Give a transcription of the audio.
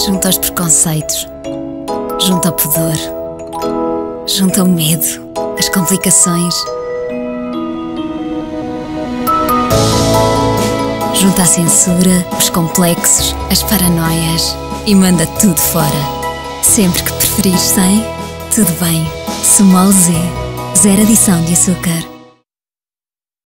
Junto aos preconceitos, junto ao pudor, junto ao medo, às complicações, junto à censura, os complexos, as paranoias e manda tudo fora. Sempre que preferires sem, tudo bem. Sumol Z, zero adição de açúcar.